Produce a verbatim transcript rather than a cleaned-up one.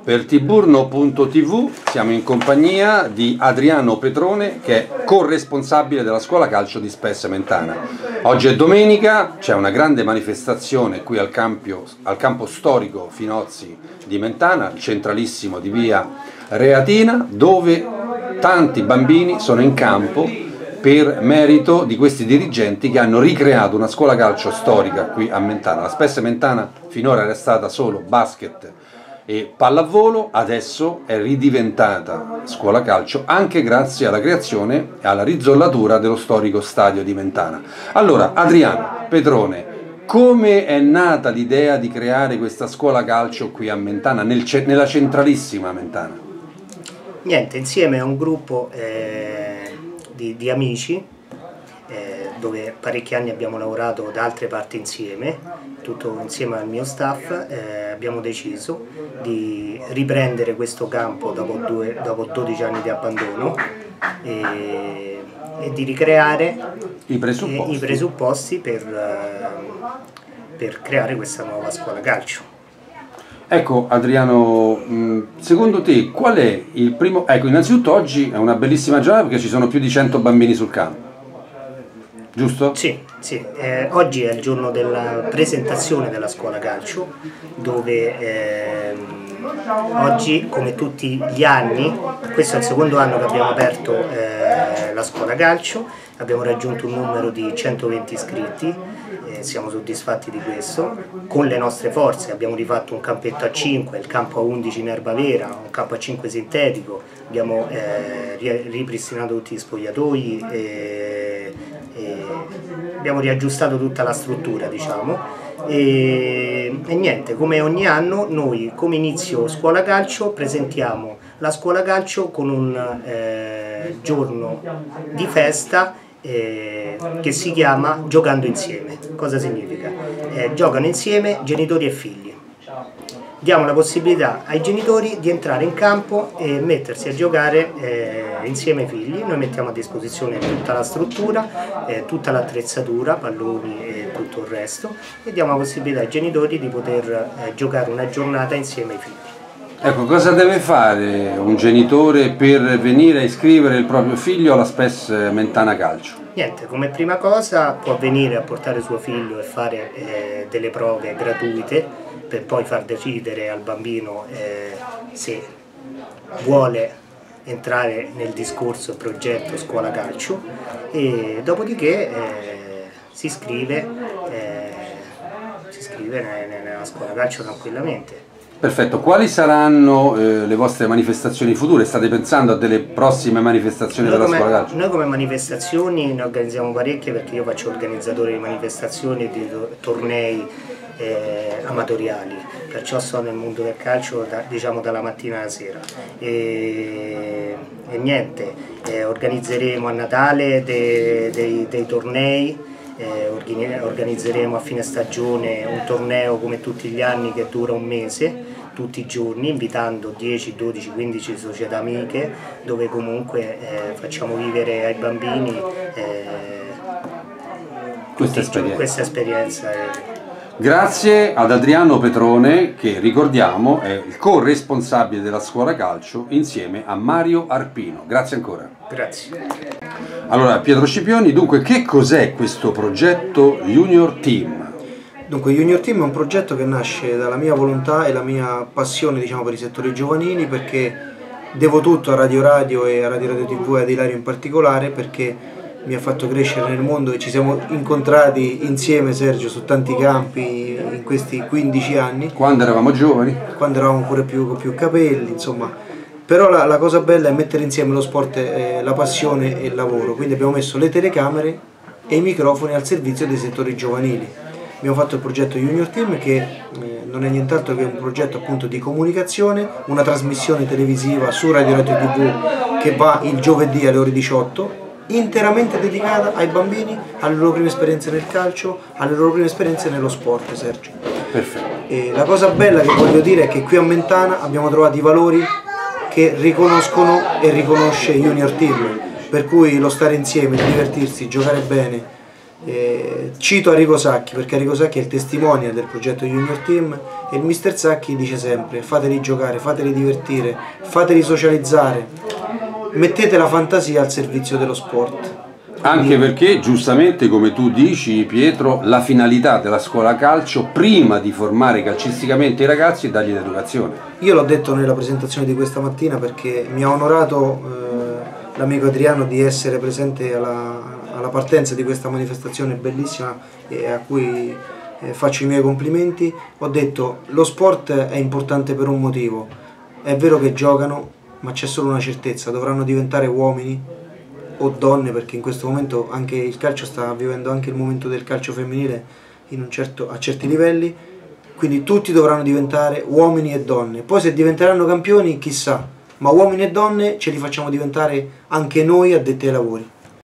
per Tiburno punto tv siamo in compagnia di Adriano Petrone, che è corresponsabile della scuola calcio di Spessa Mentana. Oggi è domenica, c'è una grande manifestazione qui al, campio, al campo storico Finozzi di Mentana, centralissimo di via Reatina, dove tanti bambini sono in campo per merito di questi dirigenti che hanno ricreato una scuola calcio storica qui a Mentana. La Spessa Mentana finora era stata solo basket e pallavolo, adesso è ridiventata scuola calcio anche grazie alla creazione e alla rizollatura dello storico stadio di Mentana. Allora, Adriano Petrone, come è nata l'idea di creare questa scuola calcio qui a Mentana, nel, nella centralissima Mentana? Niente, insieme a un gruppo eh, di, di amici, eh, dove parecchi anni abbiamo lavorato da altre parti insieme, tutto insieme al mio staff, eh, abbiamo deciso di riprendere questo campo dopo, due, dopo dodici anni di abbandono e, e di ricreare i presupposti, i, i presupposti per, per creare questa nuova scuola calcio. Ecco Adriano, secondo te qual è il primo... Ecco, innanzitutto oggi è una bellissima giornata perché ci sono più di cento bambini sul campo, giusto? Sì, sì. Eh, oggi è il giorno della presentazione della scuola calcio, dove eh, oggi, come tutti gli anni, questo è il secondo anno che abbiamo aperto eh, la scuola calcio, abbiamo raggiunto un numero di centoventi iscritti, eh, siamo soddisfatti di questo. Con le nostre forze abbiamo rifatto un campetto a cinque, il campo a undici in erba vera, un campo a cinque sintetico, abbiamo eh, ripristinato tutti gli spogliatoi, e, e abbiamo riaggiustato tutta la struttura, diciamo. E, e niente, come ogni anno noi come inizio scuola calcio presentiamo la scuola calcio con un eh, giorno di festa eh, che si chiama Giocando Insieme. Cosa significa? Eh, giocano insieme genitori e figli. Diamo la possibilità ai genitori di entrare in campo e mettersi a giocare eh, insieme ai figli. Noi mettiamo a disposizione tutta la struttura, eh, tutta l'attrezzatura, palloni e tutto il resto, e diamo la possibilità ai genitori di poter eh, giocare una giornata insieme ai figli. Ecco, cosa deve fare un genitore per venire a iscrivere il proprio figlio alla Spessa Mentana Calcio? Niente, come prima cosa può venire a portare suo figlio e fare eh, delle prove gratuite per poi far decidere al bambino eh, se vuole entrare nel discorso progetto scuola calcio, e dopodiché eh, si iscrive, eh, si iscrive nella scuola calcio tranquillamente. Perfetto, quali saranno eh, le vostre manifestazioni future? State pensando a delle prossime manifestazioni Noi della come, scuola calcio? Noi come manifestazioni ne organizziamo parecchie, perché io faccio organizzatore di manifestazioni e di tornei eh, amatoriali, perciò sto nel mondo del calcio da, diciamo dalla mattina alla sera. E, e niente, eh, organizzeremo a Natale dei, dei, dei tornei. Eh, organizzeremo a fine stagione un torneo come tutti gli anni che dura un mese, tutti i giorni, invitando dieci, dodici, quindici società amiche, dove comunque eh, facciamo vivere ai bambini eh, questa esperienza. Questa esperienza eh. Grazie ad Adriano Petrone, che ricordiamo è il corresponsabile della scuola calcio insieme a Mario Arpino. Grazie ancora. Grazie. Allora, Pietro Scipioni, dunque che cos'è questo progetto Junior Team? Dunque, Junior Team è un progetto che nasce dalla mia volontà e la mia passione, diciamo, per i settori giovanili, perché devo tutto a Radio Radio e a Radio Radio tivù e ad Ilario in particolare, perché mi ha fatto crescere nel mondo e ci siamo incontrati insieme, Sergio, su tanti campi in questi quindici anni. Quando eravamo giovani? Quando eravamo pure più, con più capelli, insomma. Però la, la cosa bella è mettere insieme lo sport, eh, la passione e il lavoro, quindi abbiamo messo le telecamere e i microfoni al servizio dei settori giovanili. Abbiamo fatto il progetto Junior Team, che eh, non è nient'altro che un progetto appunto di comunicazione, una trasmissione televisiva su Radio Radio tivù che va il giovedì alle ore diciotto, interamente dedicata ai bambini, alle loro prime esperienze nel calcio, alle loro prime esperienze nello sport, Sergio. Perfetto. E la cosa bella che voglio dire è che qui a Mentana abbiamo trovato i valori che riconoscono e riconosce Junior Team, per cui lo stare insieme, divertirsi, giocare bene, Eh, cito Arrigo Sacchi perché Arrigo Sacchi è il testimone del progetto Junior Team e il mister Sacchi dice sempre: fateli giocare, fateli divertire, fateli socializzare, mettete la fantasia al servizio dello sport. Anche perché, giustamente, come tu dici, Pietro, la finalità della scuola calcio, prima di formare calcisticamente i ragazzi, è dargli l'educazione. Io l'ho detto nella presentazione di questa mattina perché mi ha onorato eh, l'amico Adriano di essere presente alla, alla partenza di questa manifestazione bellissima e a cui eh, faccio i miei complimenti. Ho detto: lo sport è importante per un motivo, è vero che giocano, ma c'è solo una certezza: dovranno diventare uomini o donne, perché in questo momento anche il calcio sta vivendo anche il momento del calcio femminile in un certo, a certi livelli, quindi tutti dovranno diventare uomini e donne. Poi se diventeranno campioni chissà, ma uomini e donne ce li facciamo diventare anche noi addetti ai lavori.